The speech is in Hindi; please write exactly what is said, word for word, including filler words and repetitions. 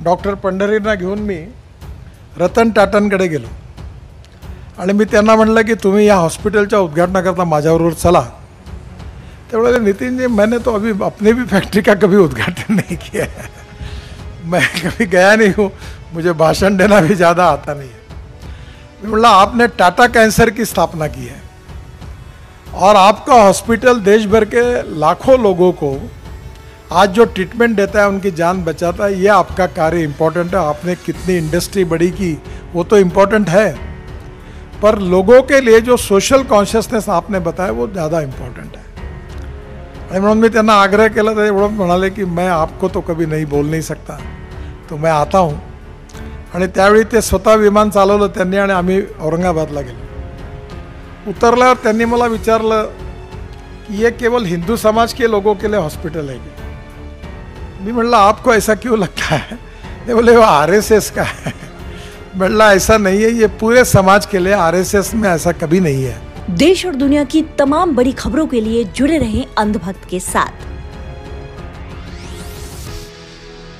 डॉक्टर पंढरींना घेऊन मी रतन टाटांकडे गेलो आणि मी त्यांना म्हटलं की तुम्ही या हॉस्पिटलच्या उद्घाटनाकरता माझ्याबरोबर चला। ते बोले नितिन जी मैंने तो अभी अपने भी फैक्ट्री का कभी उद्घाटन नहीं किया है, मैं कभी गया नहीं हूँ, मुझे भाषण देना भी ज़्यादा आता नहीं है। मैं बोला आपने टाटा कैंसर की स्थापना की है और आपका हॉस्पिटल देश भर के लाखों लोगों को आज जो ट्रीटमेंट देता है, उनकी जान बचाता है, ये आपका कार्य इम्पोर्टेंट है। आपने कितनी इंडस्ट्री बड़ी की वो तो इम्पोर्टेंट है, पर लोगों के लिए जो सोशल कॉन्शियसनेस आपने बताया वो ज़्यादा इम्पॉर्टंट है। आणि म्हणून मी त्यांना आग्रह केला तर एवढं म्हणाले की मैं आपको तो कभी नहीं बोल नहीं सकता, तो मैं आता हूँ। आणि त्यावेळी ते स्वतः विमान चालवलं त्यांनी आणि आम्ही औरंगाबादला गेलो। उतरल्यावर त्यांनी मला विचारलं कि ये केवल हिंदू समाज के लोगों के लिए हॉस्पिटल है क्या? मैं बोला आपको ऐसा क्यों लगता है? ये बोले वो आरएसएस का है। बोला ऐसा नहीं है, ये पूरे समाज के लिए, आरएसएस में ऐसा कभी नहीं है। देश और दुनिया की तमाम बड़ी खबरों के लिए जुड़े रहें अंधभक्त के साथ।